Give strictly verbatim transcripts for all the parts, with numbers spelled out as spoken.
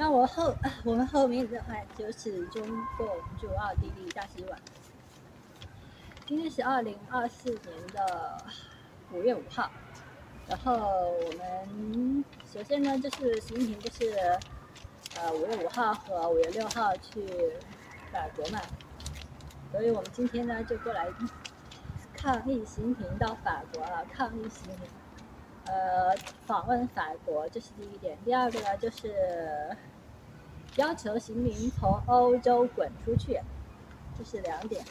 那我后我们后面的话就是中共驻奥地利大使馆。今天是二零二四年的五月五号，然后我们首先呢就是习近平就是呃五月五号和五月六号去法国嘛，所以我们今天呢就过来抗议习近平到法国了，抗议习近平呃访问法国，这是第一点。第二个呢就是要求习近平从欧洲滚出去，这是两点。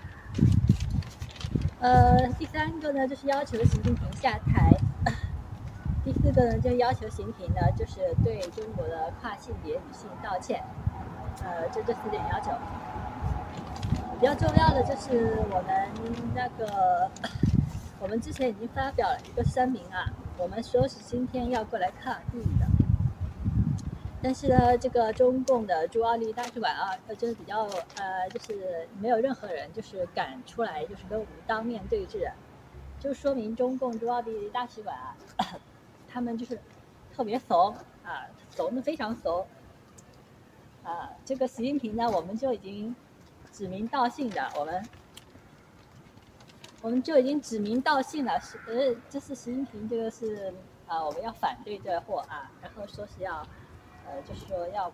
呃，第三个呢就是要求习近平下台。第四个呢，就要求习近平呢，就是对中国的跨性别女性道歉。呃，就这四点要求。比较重要的就是我们那个，我们之前已经发表了一个声明啊，我们说是今天要过来抗议的。但是呢，这个中共的驻奥地利大使馆啊，就是比较呃，就是没有任何人就是敢出来，就是跟我们当面对质，就说明中共驻奥地利大使馆啊，他们就是特别怂啊，怂的非常怂啊。这个习近平呢，我们就已经指名道姓的，我们我们就已经指名道姓了，是呃，这是习近平这个是啊，我们要反对这货啊，然后说是要。呃，就是说要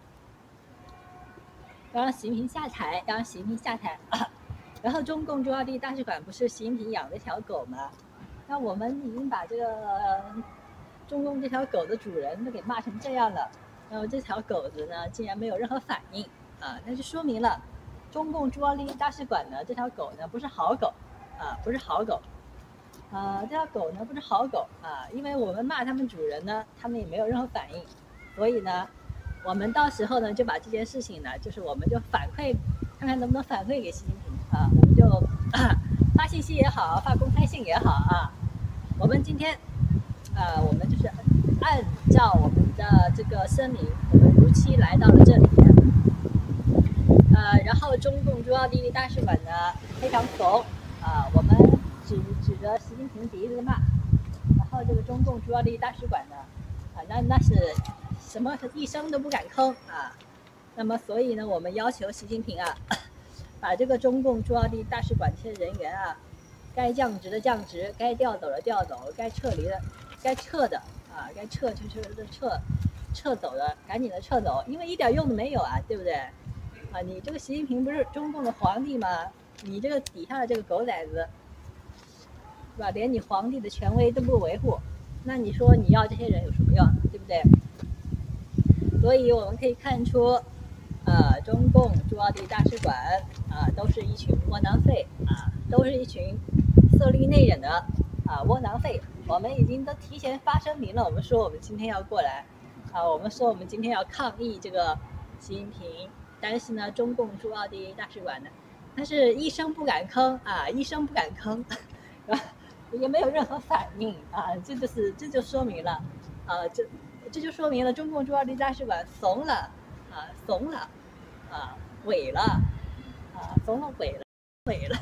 要让习近平下台，要让习近平下台。然后中共驻奥地利大使馆不是习近平养的一条狗吗？那我们已经把这个、呃、中共这条狗的主人都给骂成这样了，然后这条狗子呢竟然没有任何反应啊，那就说明了中共驻奥地利大使馆呢这条狗呢不是好狗啊，不是好狗。啊，这条狗呢不是好狗啊，因为我们骂他们主人呢，他们也没有任何反应，所以呢。我们到时候呢，就把这件事情呢，就是我们就反馈，看看能不能反馈给习近平啊。我们就、啊、发信息也好，发公开信也好啊。我们今天，呃，我们就是按照我们的这个声明，我们如期来到了这里。呃，然后中共驻奥地利大使馆呢非常怂啊，我们指指着习近平鼻子骂，然后这个中共驻奥地利大使馆呢，啊，那那是。什么一声都不敢吭啊！那么，所以呢，我们要求习近平啊，把这个中共驻奥地利大使馆这些人员啊，该降职的降职，该调走的调走，该撤离的该撤的啊，该撤就是撤，撤走的赶紧的撤走，因为一点用都没有啊，对不对？啊，你这个习近平不是中共的皇帝吗？你这个底下的这个狗崽子，是吧？连你皇帝的权威都不维护，那你说你要这些人有什么用，对不对？所以我们可以看出，呃，中共驻奥地利大使馆啊，都是一群窝囊废啊，都是一群色厉内荏的啊窝囊废。我们已经都提前发声明了，我们说我们今天要过来啊，我们说我们今天要抗议这个习近平，但是呢，中共驻奥地利大使馆呢，他是一声不敢吭啊，一声不敢吭，也没有任何反应啊，这就是这就说明了啊，这。这就说明了中共驻奥地利大使馆怂了啊，怂了啊，萎了啊，怂了，萎了，萎了。